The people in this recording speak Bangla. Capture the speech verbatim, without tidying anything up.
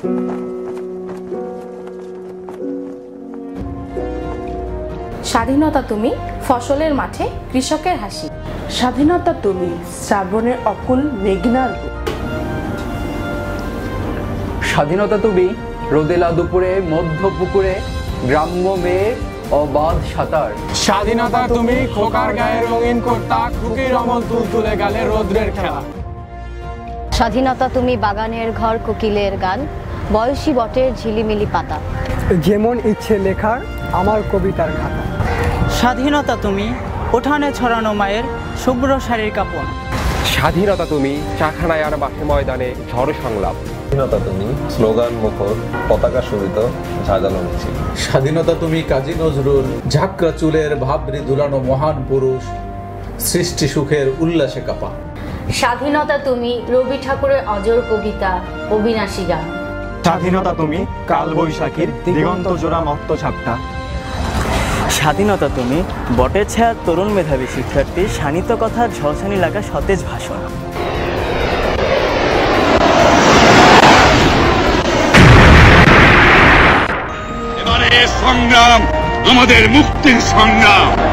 স্বাধীনতা তুমি ফসলের মাঠে কৃষকের হাসি। স্বাধীনতা তুমি শ্রাবণের অকুল মেঘনার বুক। স্বাধীনতা তুমি রোদেলা দুপুরে মধ্য পুকুরে গ্রাম্য মেয়ের অবাধ সাঁতার। স্বাধীনতা তুমি খোকার গায়ে রঙিন কর্তা খুকির অমল তুল তুলে গেলে রোদ্রের খেলা। স্বাধীনতা তুমি বাগানের ঘর কোকিলের গান বয়সী বটের ঝিলিমিলি পাতা। যেমন ইচ্ছে লেখার আমার কবিতার খাতা। স্বাধীনতা তুমি উঠানে ছড়ানো মায়ের শুভ্র শাড়ির কাপড়। স্বাধীনতা তুমি চাখানায় আর মাঠে ময়দানে ঝড় সংলাপ। স্বাধীনতা তুমি স্লোগান মুখর পতাকা শোভিত ঝাঁঝালো মিছিল। স্বাধীনতা তুমি কাজী নজরুল ঝাঁকড়া চুলের ভাবরি দুলানো মহান পুরুষ সৃষ্টি সুখের উল্লাসে কাপা। স্বাধীনতা তুমি রবি ঠাকুরের অজর কবিতা অবিনাশী গান। স্বাধীনতা তুমি কাল বৈশাখীর দিগন্ত জোড়া মত্ত ছাপটা। স্বাধীনতা তুমি বটের ছায়া তরুণ মেধাবী শিক্ষার্থী শানিত কথার ঝলসানি লাগা সতেজ ভাষণ। এবারে সংগ্রাম আমাদের মুক্তির সংগ্রাম।